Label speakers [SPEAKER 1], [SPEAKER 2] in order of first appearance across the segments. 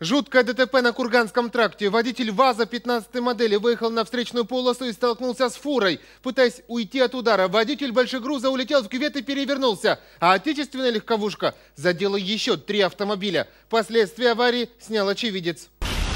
[SPEAKER 1] Жуткое ДТП на Курганском тракте. Водитель ВАЗа 15-й модели выехал на встречную полосу и столкнулся с фурой. Пытаясь уйти от удара, водитель большегруза улетел в кювет и перевернулся. А отечественная легковушка задела еще 3 автомобиля. Последствия аварии снял очевидец.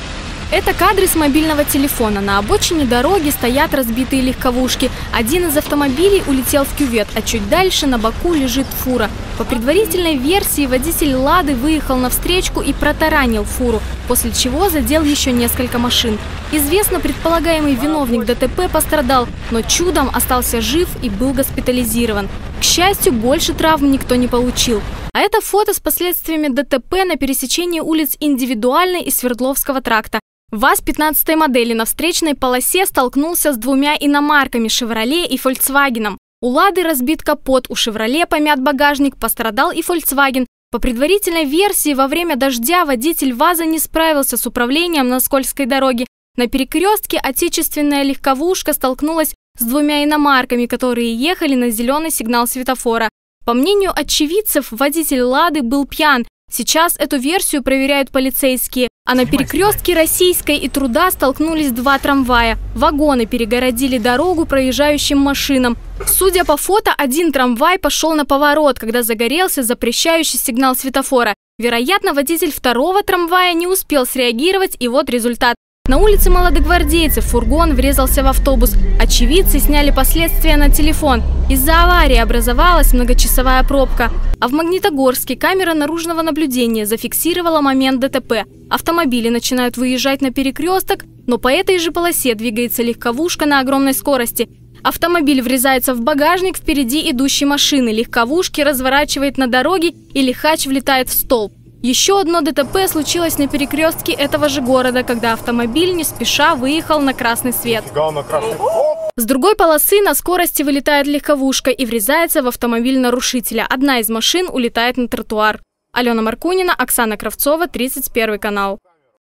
[SPEAKER 2] Это кадры с мобильного телефона. На обочине дороги стоят разбитые легковушки. Один из автомобилей улетел в кювет, а чуть дальше на боку лежит фура. По предварительной версии, водитель «Лады» выехал на встречку и протаранил фуру, после чего задел еще несколько машин. Известно, предполагаемый виновник ДТП пострадал, но чудом остался жив и был госпитализирован. К счастью, больше травм никто не получил. А это фото с последствиями ДТП на пересечении улиц Индивидуальной и Свердловского тракта. ВАЗ 15-й модели на встречной полосе столкнулся с 2 иномарками «Шевроле» и «Фольксвагеном». У «Лады» разбит капот, у «Шевроле» помят багажник, пострадал и «Фольксваген». По предварительной версии, во время дождя водитель ВАЗа не справился с управлением на скользкой дороге. На перекрестке отечественная легковушка столкнулась с 2 иномарками, которые ехали на зеленый сигнал светофора. По мнению очевидцев, водитель «Лады» был пьян. Сейчас эту версию проверяют полицейские. А на перекрестке Российской и Труда столкнулись 2 трамвая. Вагоны перегородили дорогу проезжающим машинам. Судя по фото, один трамвай пошел на поворот, когда загорелся запрещающий сигнал светофора. Вероятно, водитель 2-го трамвая не успел среагировать, и вот результат. На улице Молодогвардейцев фургон врезался в автобус. Очевидцы сняли последствия на телефон. Из-за аварии образовалась многочасовая пробка. А в Магнитогорске камера наружного наблюдения зафиксировала момент ДТП. Автомобили начинают выезжать на перекресток, но по этой же полосе двигается легковушка на огромной скорости. Автомобиль врезается в багажник впереди идущей машины, легковушки разворачивает на дороге и лихач влетает в столб. Еще одно ДТП случилось на перекрестке этого же города, когда автомобиль не спеша выехал на красный свет. С другой полосы на скорости вылетает легковушка и врезается в автомобиль нарушителя. Одна из машин улетает на тротуар. Алена Маркунина, Оксана Кравцова, 31 канал.